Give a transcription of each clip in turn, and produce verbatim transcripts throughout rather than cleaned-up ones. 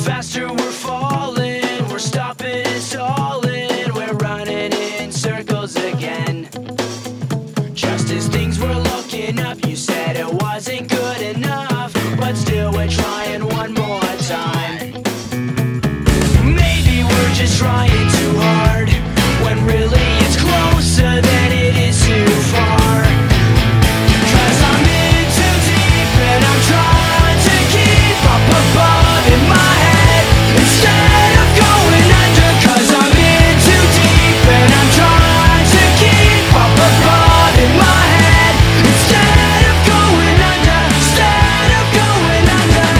faster we're falling, we're stopping and stalling, we're running in circles again. Just as things were looking up, you said it wasn't good enough, but still we're trying one more time. Maybe we're just trying too hard, when really it's closer than it is too far. Cause I'm in too deep and I'm trying to keep up above in my head instead of going under. Cause I'm in too deep and I'm trying to keep up above in my head instead of going under, instead of going under.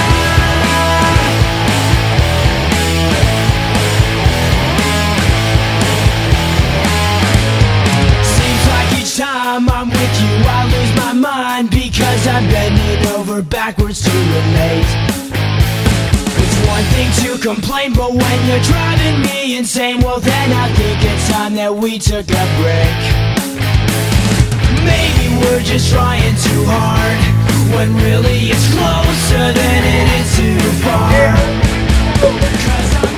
Seems like each time I'm with you I lose my mind, because I'm bending over backwards to relate. It's one thing to complain, but when you're driving me insane, well then I think it's time that we took a break. Maybe we're just trying too hard, when really it's closer than it is too far. Cause I'm